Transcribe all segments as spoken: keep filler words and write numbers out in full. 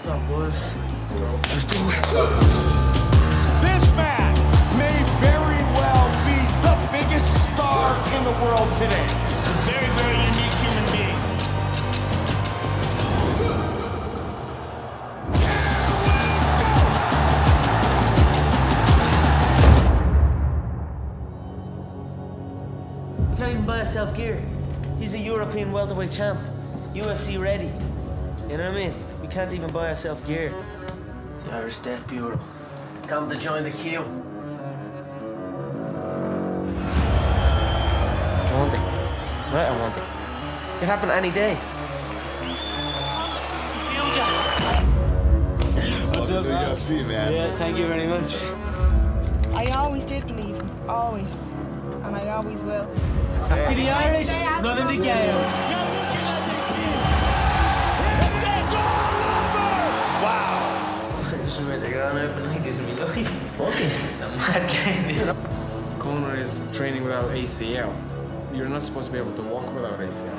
on, boys. Let's do it. Let's do it. This man may very well be the biggest star in the world today. This is a very, very unique human being. We can't even buy ourselves gear. He's a European welterweight champ. U F C ready. You know what I mean? We can't even buy ourselves gear. The Irish Death Bureau. Tell them to join the queue. It's one thing. Right, I want it. It could happen any day. What's up, man? U F C, man. Yeah, thank you very much. I always did believe him. Always. And I always will. To the Irish, running the game. I swear to God, I've been like this in my life. Fucking, it's a mad game, this. Conor is training without A C L. You're not supposed to be able to walk without A C L.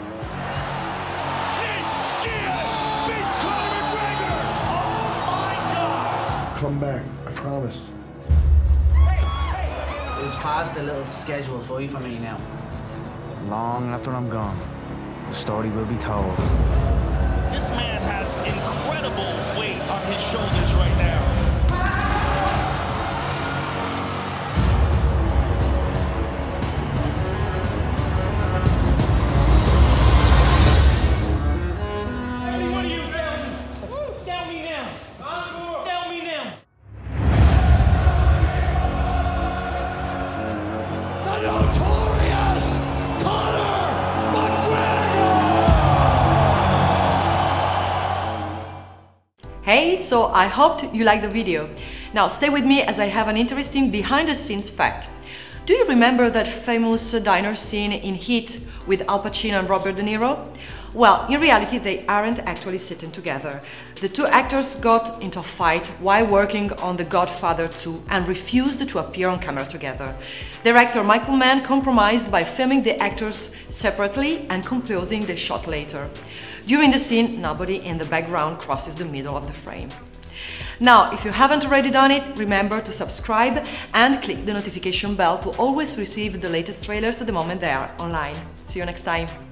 beats Conor McGregor! Oh my God! Come back, I promise. It's past the little schedule fight for me now. Long after I'm gone, the story will be told. This man has incredible weight on his shoulders right now. What are you down me? Down me now. Down me now. The Notorious Conor McGregor! Hey, so I hoped you liked the video. Now stay with me as I have an interesting behind-the-scenes fact. Do you remember that famous diner scene in Heat with Al Pacino and Robert De Niro? Well, in reality they aren't actually sitting together. The two actors got into a fight while working on The Godfather two and refused to appear on camera together. Director Michael Mann compromised by filming the actors separately and composing the shot later. During the scene, nobody in the background crosses the middle of the frame. Now, if you haven't already done it, remember to subscribe and click the notification bell to always receive the latest trailers the moment they are online. See you next time!